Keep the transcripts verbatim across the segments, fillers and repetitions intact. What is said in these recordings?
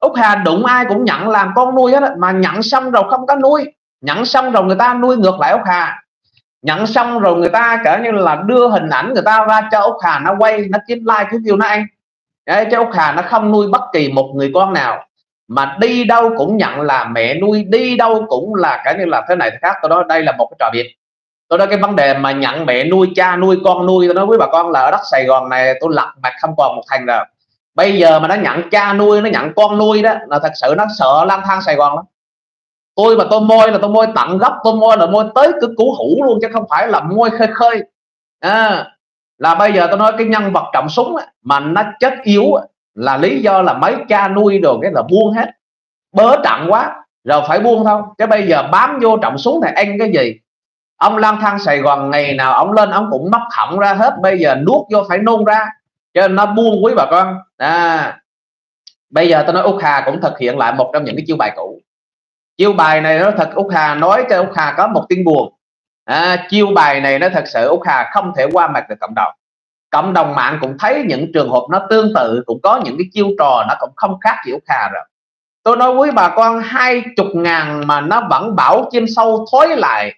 Úc Hà đụng ai cũng nhận làm con nuôi hết, mà nhận xong rồi không có nuôi, nhận xong rồi người ta nuôi ngược lại Úc Hà, nhận xong rồi người ta kể như là đưa hình ảnh người ta ra cho Úc Hà nó quay, nó kiếm like kiếm view nó ăn. Đấy, chứ Úc Hà nó không nuôi bất kỳ một người con nào, mà đi đâu cũng nhận là mẹ nuôi, đi đâu cũng là cả như là thế này thế khác. Tôi nói đây là một cái trò biệt. Tôi nói cái vấn đề mà nhận mẹ nuôi, cha nuôi, con nuôi, tôi nói với bà con là ở đất Sài Gòn này tôi lật mặt không còn một thành rồi. Bây giờ mà nó nhận cha nuôi, nó nhận con nuôi đó là thật sự nó sợ lang thang Sài Gòn lắm. Tôi mà tôi môi là tôi môi tận gốc, tôi môi là môi tới cái củ hủ luôn, chứ không phải là môi khơi khơi. À, là bây giờ tôi nói cái nhân vật trọng súng á, mà nó chết yếu là lý do là mấy cha nuôi đồ cái là buông hết, bớ trận quá rồi phải buông thôi. Chứ bây giờ bám vô trọng súng thì ăn cái gì? Ông lang thang Sài Gòn ngày nào ông lên ông cũng móc họng ra hết, bây giờ nuốt vô phải nôn ra, cho nên nó buông quý bà con. À, bây giờ tôi nói Úc Hà cũng thực hiện lại một trong những cái chiêu bài cũ. Chiêu bài này nó thật, Úc Hà nói cho Úc Hà có một tin buồn. À, chiêu bài này nó thật sự Úc Hà không thể qua mặt được cộng đồng. Cộng đồng mạng cũng thấy những trường hợp nó tương tự, cũng có những cái chiêu trò nó cũng không khác gì Úc Hà rồi. Tôi nói với bà con hai chục ngàn mà nó vẫn bảo chim sâu thối lại,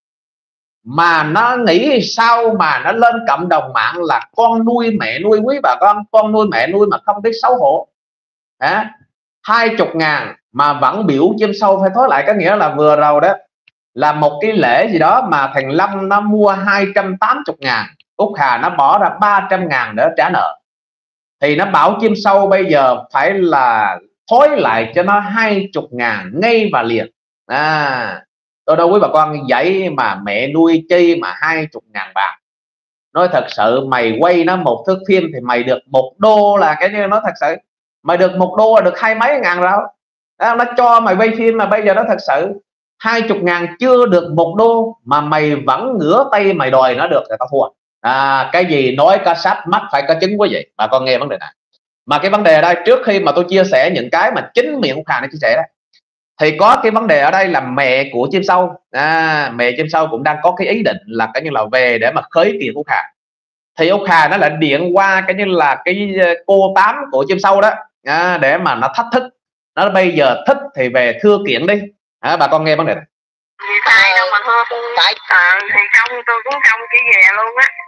mà nó nghĩ sao mà nó lên cộng đồng mạng là con nuôi mẹ nuôi. Quý bà con, con nuôi mẹ nuôi mà không biết xấu hổ. À, hai chục ngàn mà vẫn biểu chim sâu phải thối lại. Có nghĩa là vừa rồi đó là một cái lễ gì đó mà thằng Lâm nó mua hai trăm tám mươi ngàn, Úc Hà nó bỏ ra ba trăm ngàn để trả nợ, thì nó bảo chim sâu bây giờ phải là thối lại cho nó hai chục ngàn ngay và liền. À, tôi đâu quý bà con vậy mà mẹ nuôi chi mà hai chục ngàn bạc. Nói thật sự mày quay nó một thước phim thì mày được một đô là cái như nó thật sự mày được một đô là được hai mấy ngàn rồi. Nó cho mày quay phim mà bây giờ nó thật sự hai chục ngàn chưa được một đô mà mày vẫn ngửa tay mày đòi nó được thì tao thua. À, cái gì nói có sách mắt phải có chứng quý vị. Bà con nghe vấn đề này. Mà cái vấn đề ở đây trước khi mà tôi chia sẻ những cái mà chính miệng Úc Hà nó chia sẻ đấy, thì có cái vấn đề ở đây là mẹ của chim sâu. À, mẹ chim sâu cũng đang có cái ý định là cái như là về để mà khởi kiện Úc Hà. Thì Úc Hà nó lại điện qua cái như là cái cô tám của chim sâu đó, à, để mà nó thách thức. Nó bây giờ thích thì về thưa kiện đi. À, bà con nghe vấn đề này. Tại đâu mà thưa tại à, thì không tôi cũng không chỉ về luôn á.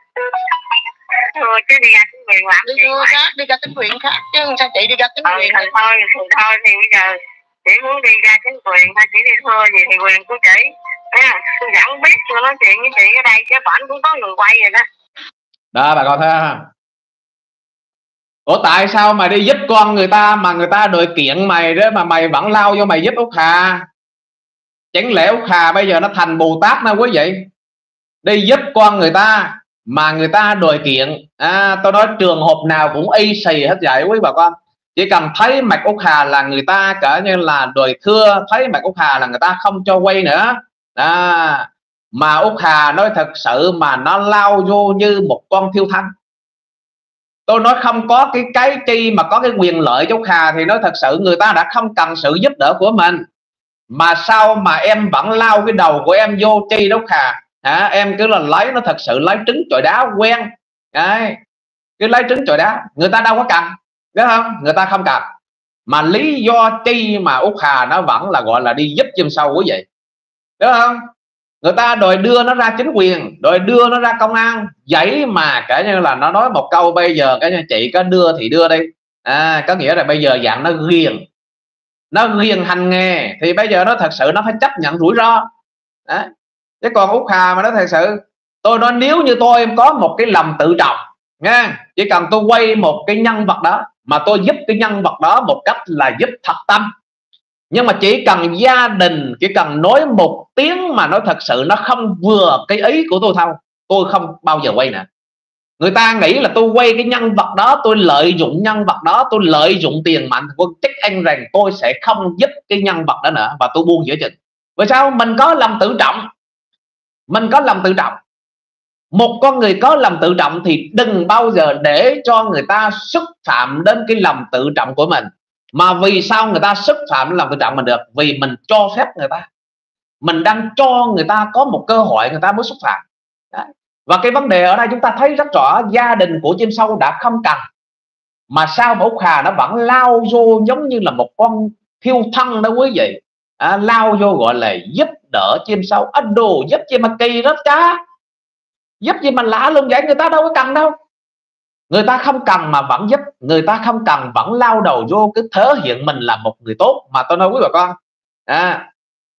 Thôi chứ đi ra chính quyền làm đi gì khác, đi ra chính quyền khác chứ sao chị đi ra chính quyền thì thôi thì thôi thì bây giờ chị muốn đi ra chính quyền thôi, chỉ đi thưa gì thì quyền của chị. À, tôi vẫn biết tôi nói chuyện với chị ở đây chứ bản cũng có người quay rồi đó. Đó bà con thấy không? Ủa tại sao mày đi giúp con người ta mà người ta đòi kiện mày đó mà mày vẫn lao vô mày giúp Úc Hà? Chẳng lẽ Úc Hà bây giờ nó thành Bồ Tát nào quý vị? Đi giúp con người ta mà người ta đòi kiện. À, tôi nói trường hợp nào cũng y xì hết vậy quý bà con. Chỉ cần thấy mặt Úc Hà là người ta cả như là đòi thưa, thấy mặt Úc Hà là người ta không cho quay nữa. À, mà Úc Hà nói thật sự mà nó lao vô như một con thiêu thân. Tôi nói không có cái cái chi mà có cái quyền lợi cho Úc Hà thì nói thật sự người ta đã không cần sự giúp đỡ của mình. Mà sao mà em vẫn lao cái đầu của em vô chi đó Úc Hà? Hả? Em cứ là lấy nó thật sự lấy trứng chọi đá quen. Đấy, cứ lấy trứng chọi đá. Người ta đâu có cần, đúng không? Người ta không cần. Mà lý do chi mà Úc Hà nó vẫn là gọi là đi giúp chim sâu quý vị, đúng không? Người ta đòi đưa nó ra chính quyền, đòi đưa nó ra công an. Vậy mà cả như là nó nói một câu bây giờ cái chị có đưa thì đưa đi. À, có nghĩa là bây giờ dạng nó ghiền, nó ghiền hành nghề thì bây giờ nó thật sự nó phải chấp nhận rủi ro. Đó. Chứ còn Úc Hà mà nó thật sự, tôi nói nếu như tôi có một cái lòng tự trọng nha, chỉ cần tôi quay một cái nhân vật đó mà tôi giúp cái nhân vật đó một cách là giúp thật tâm, nhưng mà chỉ cần gia đình chỉ cần nói một tiếng mà nó thật sự nó không vừa cái ý của tôi thôi, tôi không bao giờ quay nữa. Người ta nghĩ là tôi quay cái nhân vật đó, tôi lợi dụng nhân vật đó, tôi lợi dụng tiền mạnh, tôi chắc anh rằng tôi sẽ không giúp cái nhân vật đó nữa và tôi buông giữa chừng. Vì sao? Mình có lòng tự trọng. Mình có lòng tự trọng. Một con người có lòng tự trọng thì đừng bao giờ để cho người ta xúc phạm đến cái lòng tự trọng của mình. Mà vì sao người ta xúc phạm đến lòng tự trọng mình được? Vì mình cho phép người ta, mình đang cho người ta có một cơ hội người ta mới xúc phạm. Đấy. Và cái vấn đề ở đây chúng ta thấy rất rõ, gia đình của chim sâu đã không cần mà sao mà Út Hà nó vẫn lao vô giống như là một con thiêu thân đó quý vị, à, lao vô gọi là giúp đỡ chim sâu. À, đồ giúp gì mà kỳ đó cha, giúp gì mà lạ luôn vậy, người ta đâu có cần đâu. Người ta không cần mà vẫn giúp, người ta không cần vẫn lao đầu vô cái thể hiện mình là một người tốt. Mà tôi nói quý bà con, à,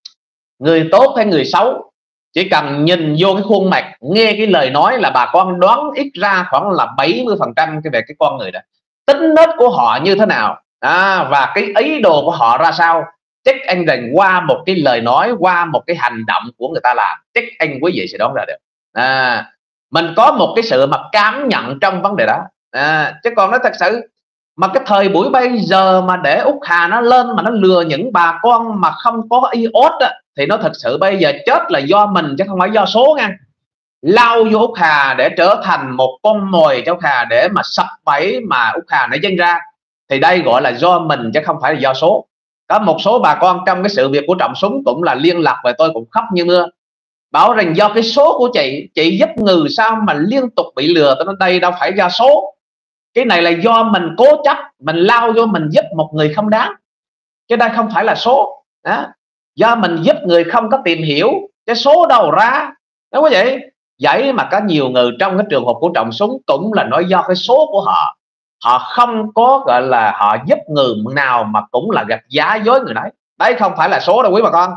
người tốt hay người xấu chỉ cần nhìn vô cái khuôn mặt, nghe cái lời nói là bà con đoán ít ra khoảng là bảy mươi phần trăm cái về cái con người đó, tính nết của họ như thế nào, à, và cái ý đồ của họ ra sao. Chắc anh rằng qua một cái lời nói, qua một cái hành động của người ta làm, chắc anh quý vị sẽ đoán ra được. À, mình có một cái sự mà cảm nhận trong vấn đề đó. À, chứ còn nó thật sự mà cái thời buổi bây giờ mà để Út Hà nó lên mà nó lừa những bà con mà không có iốt á, thì nó thật sự bây giờ chết là do mình chứ không phải do số nha. Lao vô Út Hà để trở thành một con mồi cho Út Hà để mà sập bẫy mà Út Hà nó dâng ra, thì đây gọi là do mình chứ không phải là do số. Có một số bà con trong cái sự việc của Trọng Súng cũng là liên lạc về tôi, cũng khóc như mưa, bảo rằng do cái số của chị chị giúp người sao mà liên tục bị lừa. Tôi nói đây đâu phải do số, cái này là do mình cố chấp, mình lao vô mình giúp một người không đáng, chứ đây không phải là số đó. Do mình giúp người không có tìm hiểu cái số đâu ra, đúng không vậy? Vậy mà có nhiều người trong cái trường hợp của Trọng Súng cũng là nói do cái số của họ, họ không có gọi là họ giúp người nào mà cũng là gặp giá dối người đấy. Đấy không phải là số đâu quý bà con.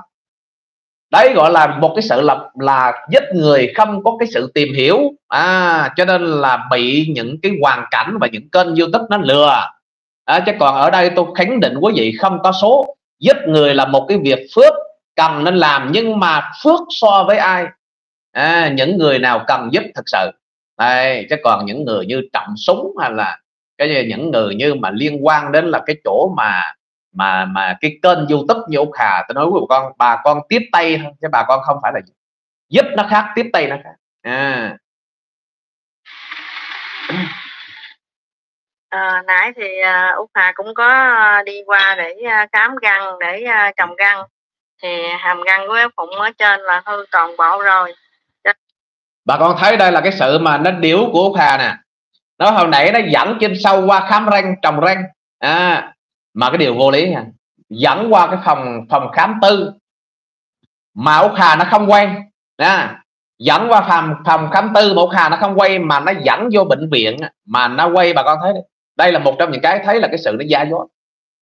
Đấy gọi là một cái sự là là giúp người không có cái sự tìm hiểu, à, cho nên là bị những cái hoàn cảnh và những kênh YouTube nó lừa. À, chứ còn ở đây tôi khẳng định quý vị không có số. Giúp người là một cái việc phước cần nên làm, nhưng mà phước so với ai? À, những người nào cần giúp thật sự. Đây, chứ còn những người như Trọng Súng hay là cái những người như mà liên quan đến là cái chỗ mà mà mà cái kênh YouTube như Út Hà, tôi nói với bà con, bà con tiếp tay thôi chứ bà con không phải là giúp nó khác, tiếp tay nó khác. À. À, nãy thì uh, Út Hà cũng có uh, đi qua để uh, khám răng, để uh, trồng răng, thì hàm răng của Phụng ở trên là hư toàn bộ rồi. Bà con thấy đây là cái sự mà nó điểu của Út Hà nè. Nó hồi nãy nó dẫn chim sâu qua khám răng, trồng răng, à, mà cái điều vô lý nha, dẫn qua cái phòng phòng khám tư mà Út Hà nó không quen nha, dẫn qua phòng phòng khám tư mà Út Hà nó không quay, mà nó dẫn vô bệnh viện mà nó quay. Bà con thấy đấy, đây là một trong những cái thấy là cái sự nó giả dối.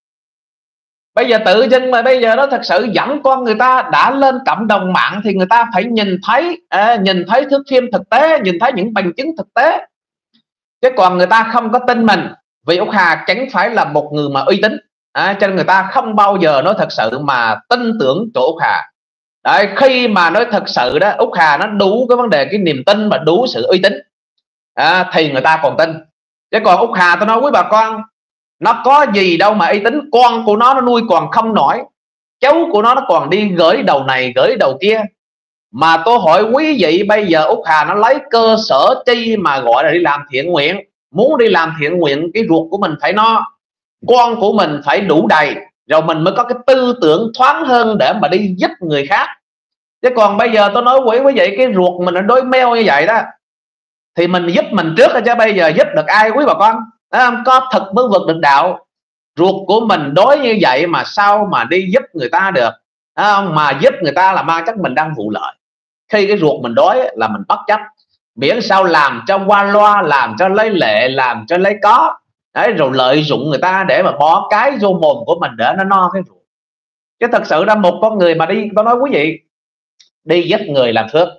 Bây giờ tự dưng mà bây giờ nó thật sự dẫn con người ta đã lên cộng đồng mạng thì người ta phải nhìn thấy, à, nhìn thấy thước phim thực tế, nhìn thấy những bằng chứng thực tế, chứ còn người ta không có tin mình. Vì Út Hà chẳng phải là một người mà uy tín, à, cho nên người ta không bao giờ nói thật sự mà tin tưởng chỗ Út Hà. Đấy, khi mà nói thật sự đó, Út Hà nó đủ cái vấn đề cái niềm tin và đủ sự uy tín, à, thì người ta còn tin. Chứ còn Út Hà tôi nói với bà con, nó có gì đâu mà uy tín. Con của nó nó nuôi còn không nổi, cháu của nó nó còn đi gửi đầu này gửi đầu kia. Mà tôi hỏi quý vị, bây giờ Út Hà nó lấy cơ sở chi mà gọi là đi làm thiện nguyện? Muốn đi làm thiện nguyện, cái ruột của mình phải no, con của mình phải đủ đầy, rồi mình mới có cái tư tưởng thoáng hơn để mà đi giúp người khác. Chứ còn bây giờ tôi nói quý quý vị, cái ruột mình nó đôi meo như vậy đó, thì mình giúp mình trước chứ bây giờ giúp được ai quý bà con? À, có thực mới vượt được đạo. Ruột của mình đối như vậy mà sao mà đi giúp người ta được? À, mà giúp người ta là mang chắc mình đang vụ lợi. Khi cái ruột mình đói là mình bất chấp, miễn sao làm cho qua loa, làm cho lấy lệ, làm cho lấy có. Đấy, rồi lợi dụng người ta để mà bỏ cái vô mồm của mình để nó no cái ruột. Chứ thật sự ra một con người mà đi, tôi nói quý vị, đi giúp người làm phước,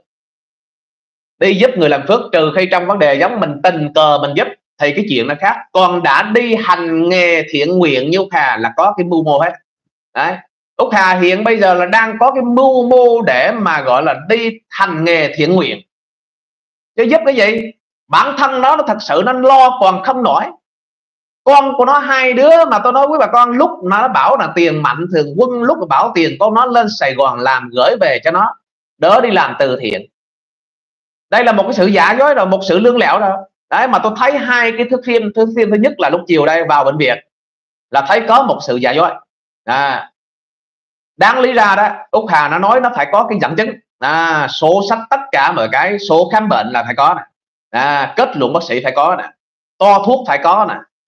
đi giúp người làm phước, trừ khi trong vấn đề giống mình tình cờ mình giúp thì cái chuyện nó khác. Còn đã đi hành nghề thiện nguyện như Út Hà là có cái mưu mô hết. Đấy, Út Hà hiện bây giờ là đang có cái mưu mô để mà gọi là đi hành nghề thiện nguyện. Chứ giúp cái gì? Bản thân nó nó thật sự nó lo còn không nổi. Con của nó hai đứa mà tôi nói với bà con, lúc nó bảo là tiền mạnh thường quân, lúc mà bảo tiền con nó lên Sài Gòn làm gửi về cho nó đỡ đi làm từ thiện. Đây là một cái sự giả dối rồi, một sự lương lẹo rồi. Đấy, mà tôi thấy hai cái thước phim, thước phim thứ nhất là lúc chiều đây vào bệnh viện là thấy có một sự giả dối. À, đáng lý ra đó Út Hà nó nói nó phải có cái dẫn chứng, à, số sách tất cả mọi cái, số khám bệnh là phải có nè, à, kết luận bác sĩ phải có nè, to thuốc phải có nè,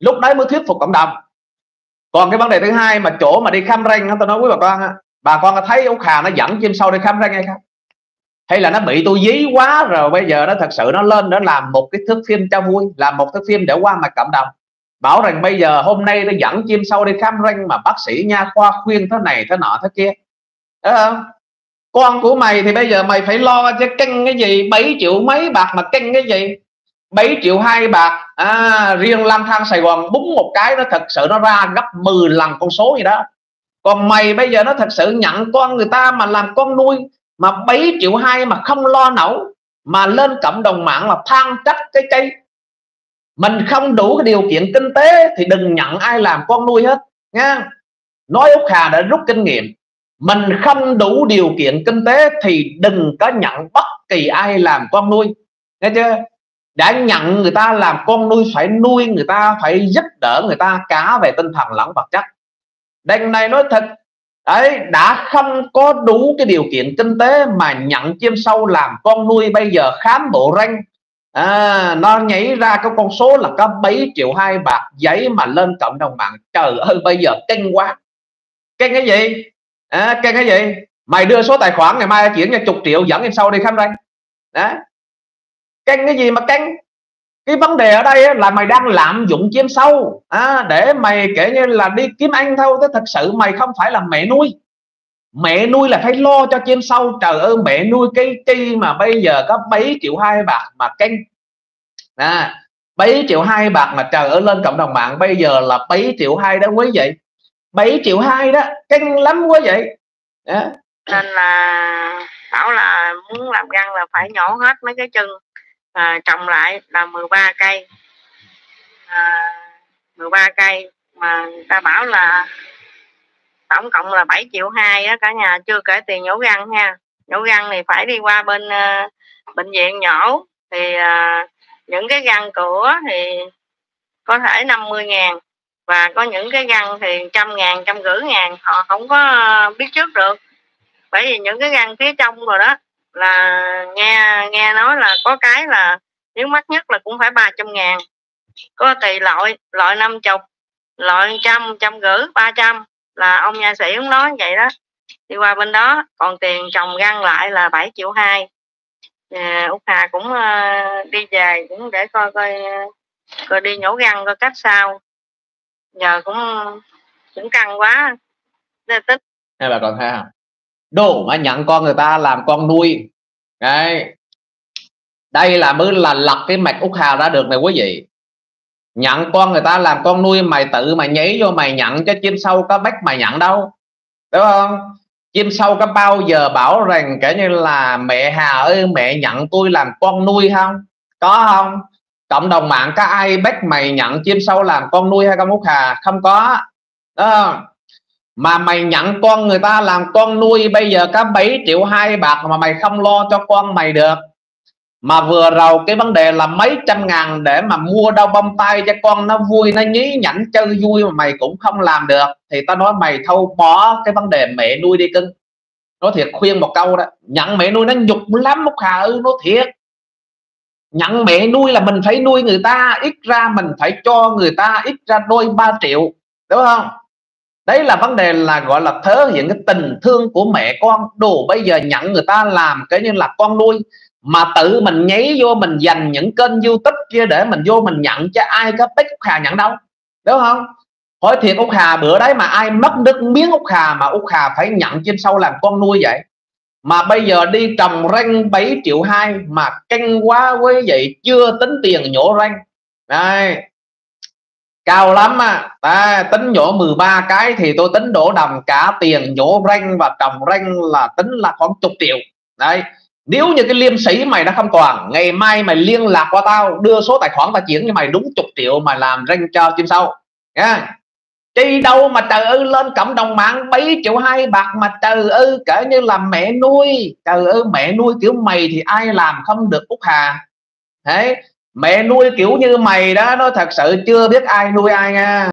lúc đấy mới thuyết phục cộng đồng. Còn cái vấn đề thứ hai mà chỗ mà đi Cam Ranh, tôi nói với bà con, bà con có thấy Úc Hà nó dẫn chim sâu đi Cam Ranh hay không? Hay là nó bị tôi dí quá rồi bây giờ nó thật sự nó lên để làm một cái thước phim cho vui, làm một thước phim để qua mặt cộng đồng, bảo rằng bây giờ hôm nay nó dẫn chim sâu đi Cam Ranh mà bác sĩ nha khoa khuyên thế này thế nọ thế kia. Đúng không? Con của mày thì bây giờ mày phải lo cho canh cái gì, bảy triệu mấy bạc mà canh cái gì, bảy triệu hai bạc à, riêng lang thang Sài Gòn búng một cái nó thật sự nó ra gấp mười lần con số gì đó. Còn mày bây giờ nó thật sự nhận con người ta mà làm con nuôi mà bảy triệu hai mà không lo nổi, mà lên cộng đồng mạng là than trách cái cây. Mình không đủ cái điều kiện kinh tế thì đừng nhận ai làm con nuôi hết nha. Nói Úc Hà đã rút kinh nghiệm, mình không đủ điều kiện kinh tế thì đừng có nhận bất kỳ ai làm con nuôi, nghe chưa? Đã nhận người ta làm con nuôi phải nuôi người ta, phải giúp đỡ người ta cả về tinh thần lẫn vật chất. Đằng này nói thật đấy, đã không có đủ cái điều kiện kinh tế mà nhận chim sâu làm con nuôi, bây giờ khám bộ răng à, nó nhảy ra cái con số là có bảy triệu hai bạc giấy mà lên cộng đồng mạng. Trời ơi bây giờ kinh quá. Kinh cái gì à, kinh cái gì? Mày đưa số tài khoản ngày mai chuyển cho chục triệu dẫn em sâu đi khám răng đó. Kinh cái gì mà kinh? Cái vấn đề ở đây là mày đang lạm dụng chim sâu à, để mày kể như là đi kiếm ăn thôi. Thế thật sự mày không phải là mẹ nuôi. Mẹ nuôi là phải lo cho chim sâu. Trời ơi mẹ nuôi cái chi mà bây giờ có bảy triệu hai bạc mà canh à, bảy triệu hai bạc mà trời ơi lên cộng đồng mạng bây giờ là bảy triệu hai đó quý vị, bảy triệu hai đó canh lắm quý vị đó. Nên là bảo là muốn làm răng là phải nhổ hết mấy cái chân à, trồng lại là mười ba cây à, mười ba cây mà người ta bảo là tổng cộng là bảy triệu hai á cả nhà, chưa kể tiền nhổ răng nha. Nhổ răng thì phải đi qua bên uh, bệnh viện nhổ thì uh, những cái răng cửa thì có thể năm mươi ngàn và có những cái răng thì trăm ngàn, trăm rưỡi ngàn, họ không có biết trước được. Bởi vì những cái răng phía trong rồi đó là nghe nghe nói là có cái là nếu mắc nhất là cũng phải ba trăm ngàn, có tùy loại, loại năm chục, loại trăm, trăm rưỡi, ba trăm là ông nha sĩ cũng nói vậy đó. Đi qua bên đó còn tiền trồng răng lại là bảy triệu hai. À, Úc Hà cũng uh, đi về cũng để coi coi coi đi nhổ răng coi cách sao. Giờ cũng cũng căng quá nên tính. Hay bà còn thấy không? Đồ mà nhận con người ta làm con nuôi đấy. Đây là mới là lật cái mạch Úc Hà ra được này quý vị. Nhận con người ta làm con nuôi, mày tự mày nhảy vô mày nhận, cho chim sâu có bắt mày nhận đâu, đúng không? Chim sâu có bao giờ bảo rằng kể như là mẹ Hà ơi mẹ nhận tôi làm con nuôi không? Có không? Cộng đồng mạng có ai bắt mày nhận chim sâu làm con nuôi hay không Úc Hà? Không có đó. Mà mày nhận con người ta làm con nuôi bây giờ có bảy triệu hai bạc mà mày không lo cho con mày được. Mà vừa rồi cái vấn đề là mấy trăm ngàn để mà mua đau bông tay cho con nó vui, nó nhí nhảnh chơi vui mà mày cũng không làm được, thì tao nói mày thâu bỏ cái vấn đề mẹ nuôi đi cưng. Nói thiệt khuyên một câu đó, nhận mẹ nuôi nó nhục lắm Úc Hà ư, nói thiệt. Nhận mẹ nuôi là mình phải nuôi người ta, ít ra mình phải cho người ta ít ra đôi ba triệu, đúng không? Đấy là vấn đề là gọi là thể hiện cái tình thương của mẹ con. Đồ bây giờ nhận người ta làm cái như là con nuôi, mà tự mình nhảy vô mình dành những kênh YouTube kia để mình vô mình nhận, cho ai có biết Úc Hà nhận đâu, đúng không? Hỏi thiệt Úc Hà bữa đấy mà ai mất nước miếng Úc Hà mà Úc Hà phải nhận chim sâu làm con nuôi vậy? Mà bây giờ đi trồng răng bảy triệu hai mà căng quá quý vị, chưa tính tiền nhổ răng đây cao lắm à. À, tính nhổ mười ba cái thì tôi tính đổ đồng cả tiền nhổ răng và trồng răng là tính là khoảng chục triệu đấy. Nếu như cái liêm sĩ mày đã không còn, ngày mai mày liên lạc qua tao, đưa số tài khoản tao chuyển cho mày đúng chục triệu mà làm răng cho chim sâu nha. Chi đâu mà trời ơi lên cộng đồng mạng bảy triệu hai bạc mà trời ơi kể như là mẹ nuôi. Trời ơi mẹ nuôi kiểu mày thì ai làm không được Úc Hà. Đấy, mẹ nuôi kiểu như mày đó nó thật sự chưa biết ai nuôi ai nha.